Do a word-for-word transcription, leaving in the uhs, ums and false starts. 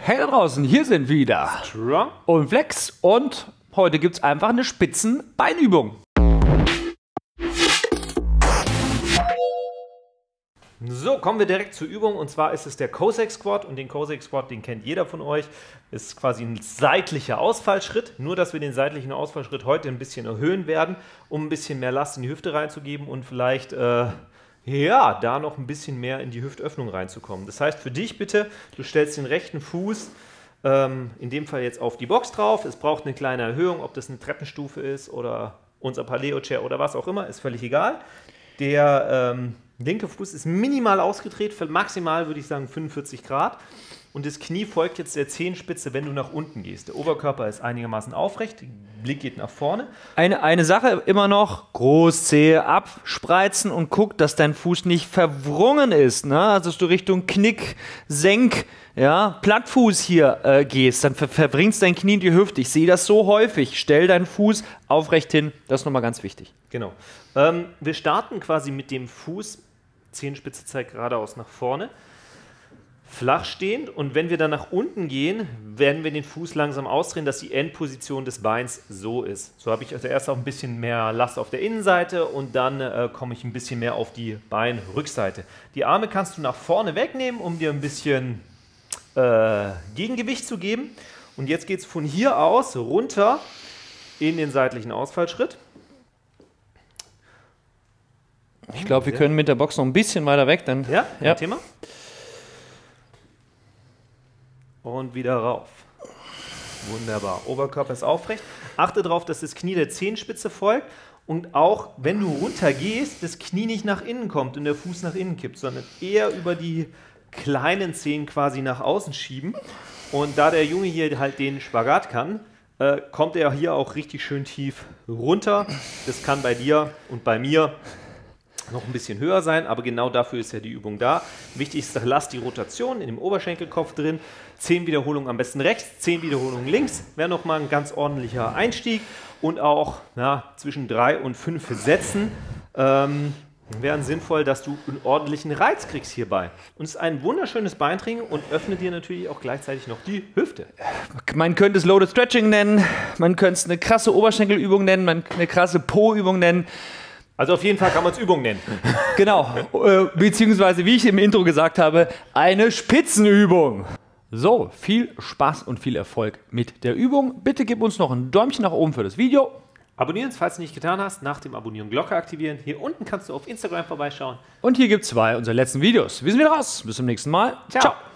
Hey da draußen, hier sind wieder Strong und Flex und heute gibt es einfach eine Spitzenbeinübung. So, kommen wir direkt zur Übung und zwar ist es der Cossack Squat und den Cossack Squat, den kennt jeder von euch, ist quasi ein seitlicher Ausfallschritt, nur dass wir den seitlichen Ausfallschritt heute ein bisschen erhöhen werden, um ein bisschen mehr Last in die Hüfte reinzugeben und vielleicht äh, ja, da noch ein bisschen mehr in die Hüftöffnung reinzukommen. Das heißt für dich bitte, du stellst den rechten Fuß ähm, in dem Fall jetzt auf die Box drauf, es braucht eine kleine Erhöhung, ob das eine Treppenstufe ist oder unser Paleo-Chair oder was auch immer, ist völlig egal. Der ähm, linke Fuß ist minimal ausgedreht, für maximal würde ich sagen fünfundvierzig Grad. Und das Knie folgt jetzt der Zehenspitze, wenn du nach unten gehst. Der Oberkörper ist einigermaßen aufrecht, der Blick geht nach vorne. Eine, eine Sache immer noch, Großzehe abspreizen und guck, dass dein Fuß nicht verwrungen ist. Ne? Also dass du Richtung Knick, Senk, ja, Plattfuß hier äh, gehst, dann ver verbringst dein Knie in die Hüfte. Ich sehe das so häufig. Stell deinen Fuß aufrecht hin, das ist nochmal ganz wichtig. Genau. Ähm, wir starten quasi mit dem Fuß, Zehenspitze zeigt geradeaus nach vorne, flach stehend, und wenn wir dann nach unten gehen, werden wir den Fuß langsam ausdrehen, dass die Endposition des Beins so ist. So habe ich also erst auch ein bisschen mehr Last auf der Innenseite und dann äh, komme ich ein bisschen mehr auf die Beinrückseite. Die Arme kannst du nach vorne wegnehmen, um dir ein bisschen äh, Gegengewicht zu geben. Und jetzt geht es von hier aus runter in den seitlichen Ausfallschritt. Ich glaube, wir können mit der Box noch ein bisschen weiter weg. Dann, ja, kein ja. Thema. Und wieder rauf. Wunderbar. Oberkörper ist aufrecht. Achte darauf, dass das Knie der Zehenspitze folgt. Und auch, wenn du runter gehst, das Knie nicht nach innen kommt und der Fuß nach innen kippt, sondern eher über die kleinen Zehen quasi nach außen schieben. Und da der Junge hier halt den Spagat kann, äh, kommt er hier auch richtig schön tief runter. Das kann bei dir und bei mir noch ein bisschen höher sein, aber genau dafür ist ja die Übung da. Wichtig ist, lass die Rotation in dem Oberschenkelkopf drin. zehn Wiederholungen am besten rechts, zehn Wiederholungen links. Wäre nochmal ein ganz ordentlicher Einstieg. Und auch na, zwischen drei und fünf Sätzen ähm, wären sinnvoll, dass du einen ordentlichen Reiz kriegst hierbei. Und es ist ein wunderschönes Beintraining und öffnet dir natürlich auch gleichzeitig noch die Hüfte. Man könnte es Loaded Stretching nennen, man könnte es eine krasse Oberschenkelübung nennen, man eine krasse Po-Übung nennen. Also auf jeden Fall kann man es Übung nennen. Genau, äh, beziehungsweise, wie ich im Intro gesagt habe, eine Spitzenübung. So, viel Spaß und viel Erfolg mit der Übung. Bitte gib uns noch ein Däumchen nach oben für das Video. Abonnieren, falls du nicht getan hast. Nach dem Abonnieren Glocke aktivieren. Hier unten kannst du auf Instagram vorbeischauen. Und hier gibt es zwei unserer letzten Videos. Wir sind wieder raus. Bis zum nächsten Mal. Ciao. Ciao.